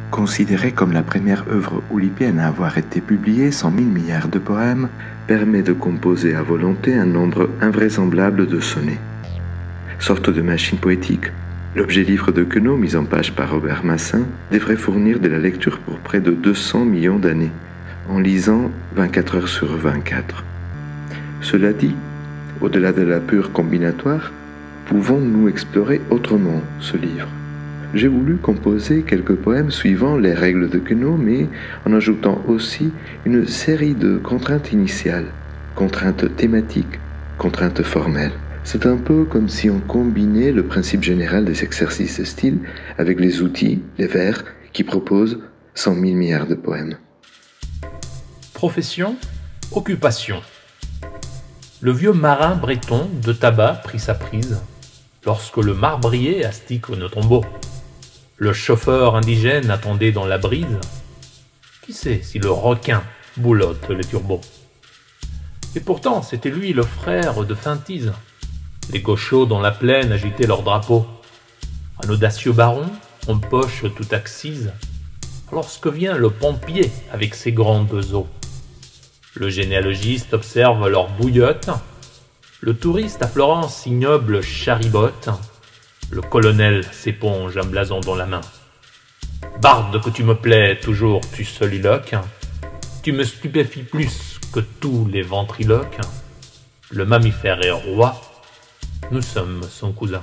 Considérée comme la première œuvre oulipienne à avoir été publiée, 100 000 milliards de poèmes permet de composer à volonté un nombre invraisemblable de sonnets. Sorte de machine poétique, l'objet livre de Queneau, mis en page par Robert Massin, devrait fournir de la lecture pour près de 200 millions d'années, en lisant 24 heures sur 24. Cela dit, au-delà de la pure combinatoire, pouvons-nous explorer autrement ce livre? J'ai voulu composer quelques poèmes suivant les règles de Queneau, mais en ajoutant aussi une série de contraintes initiales, contraintes thématiques, contraintes formelles. C'est un peu comme si on combinait le principe général des exercices de style avec les outils, les vers, qui proposent 100 000 milliards de poèmes. Profession, occupation. Le vieux marin breton de tabac prit sa prise lorsque le marbrier astique nos tombeaux. Le chauffeur indigène attendait dans la brise. Qui sait si le requin boulotte les turbots? Et pourtant, c'était lui le frère de Feintise. Les gauchos dans la plaine agitaient leur drapeau. Un audacieux baron, en poche tout axise, lorsque vient le pompier avec ses grandes eaux. Le généalogiste observe leur bouillotte. Le touriste à Florence ignoble charibote. Le colonel s'éponge un blason dans la main. Barde que tu me plais toujours, tu soliloques. Tu me stupéfies plus que tous les ventriloques. Le mammifère est roi. Nous sommes son cousin.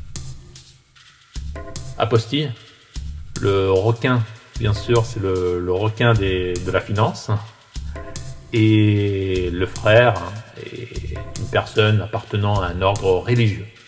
Apostille, le requin, bien sûr, c'est le requin de la finance. Et le frère est une personne appartenant à un ordre religieux.